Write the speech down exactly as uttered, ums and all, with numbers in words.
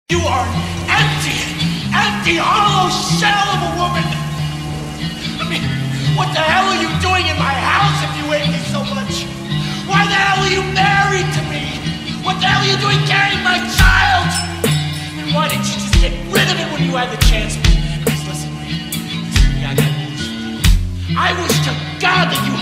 You are an empty, empty, hollow shell of a woman. I mean, what the hell are you doing in my house if you hate me so much? Why the hell are you married to me? What the hell are you doing carrying my child? And why didn't you just get rid of it when you had the chance? Because listen, listen, I got news for you. I wish to God that you